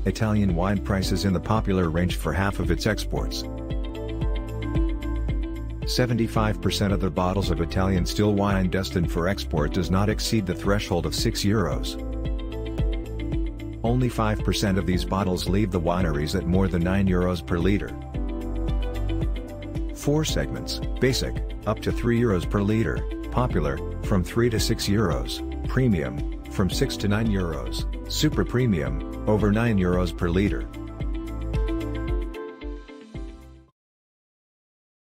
Italian wine prices in the popular range for half of its exports. 75% of the bottles of Italian still wine destined for export does not exceed the threshold of €6. Only 5% of these bottles leave the wineries at more than €9 per litre. 4 segments: basic, up to €3 per litre, popular, from €3 to €6, premium, from €6 to €9, super premium, over €9 per litre.